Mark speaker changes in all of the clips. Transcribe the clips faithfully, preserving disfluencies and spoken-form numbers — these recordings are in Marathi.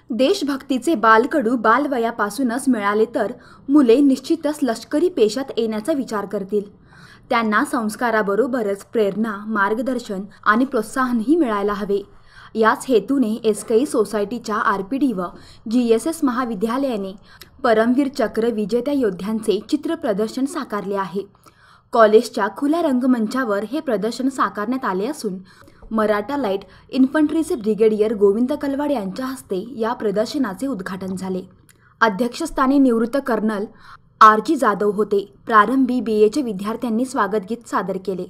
Speaker 1: देशभक्तीचे बालकडू बालवयापासूनच मिळाले तर मुले निश्चितच लष्करी पेशात येण्याचा विचार करतील। त्यांना संस्काराबरोबरच प्रेरणा, मार्गदर्शन आणि प्रोत्साहनही मिळायला हवे। याच हेतूने एसकेई सोसायटीच्या आरपीडी व जीएसएस महाविद्यालयाने परमवीर चक्र विजेत्या योद्ध्यांचे चित्र प्रदर्शन साकारले आहे। कॉलेजच्या खुल्या रंगमंचावर हे प्रदर्शन साकारण्यात आले असून मराठा लाईट इन्फंट्रीचे ब्रिगेडियर गोविंद कलवाड यांच्या हस्ते या प्रदर्शनाचे उद्घाटन झाले। अध्यक्षस्थानी निवृत्त कर्नल आर जी जाधव होते। प्रारंभी बीएचे विद्यार्थ्यांनी स्वागत गीत सादर केले।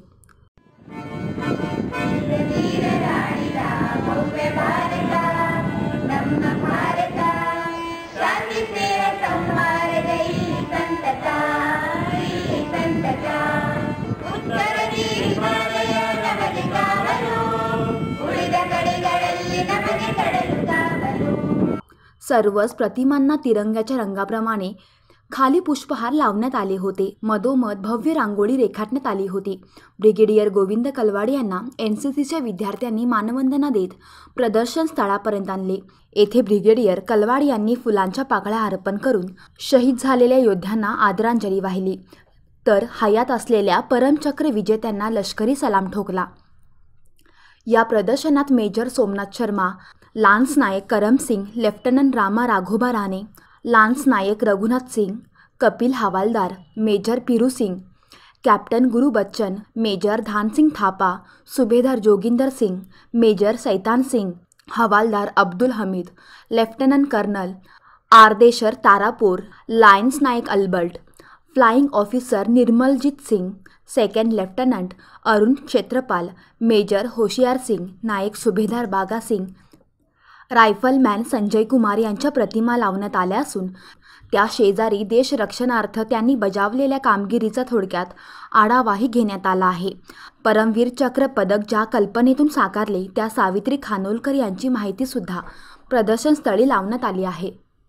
Speaker 1: सर्वच प्रतिमांना तिरंग्याच्या रंगाप्रमाणे खाली पुष्पहार लावण्यात आले होते। मधोमध भव्य रांगोळी रेखाटण्यात आली होती। ब्रिगेडियर गोविंद कलवाड यांना एनसीसीच्या विद्यार्थ्यांनी मानवंदना देत प्रदर्शन स्थळापर्यंत आणले। येथे ब्रिगेडियर कलवाड यांनी फुलांच्या पाकळ्या अर्पण करून शहीद झालेल्या योद्ध्यांना आदरांजली वाहिली, तर हयात असलेल्या परमचक्र विजेत्यांना लष्करी सलाम ठोकला। या प्रदर्शनात major Somnath Sharma, lance Naik Karam Singh, lieutenant Rama Raghoba Rane, lance Naik Raghunath Singh, Kapil Havildar, major पिरू Singh, captain गुरु बच्चन, मेजर धानसिंग थापा, सुभेदार Joginder Singh, major Saitan Singh, Havildar Abdul Hamid, lieutenant colonel Ardeshir Tarapore, lance Naik Albert, flying officer Nirmaljit Singh, second lieutenant Arun Khetarpal, major Hoshiar Singh, नायक सुभेदार बागा सिंग, रायफलमॅन संजय कुमार यांच्या प्रतिमा लावण्यात आल्या असून त्या शेजारी देश रक्षणार्थ त्यांनी बजावलेल्या कामगिरीचा थोडक्यात आढावाही घेण्यात आला आहे। परमवीर चक्र पदक ज्या कल्पनेतून साकारले त्या सावित्री खानोलकर यांची माहिती सुद्धा प्रदर्शन स्थळी लावण्यात आली आहे।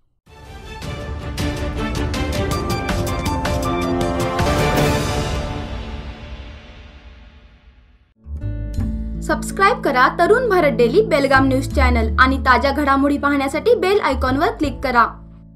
Speaker 1: सबस्क्राइब करा Tarun Bharat daily Belgaum news channel आणि ताज्या घडामोडी पाहण्यासाठी बेल आयकॉनवर क्लिक करा।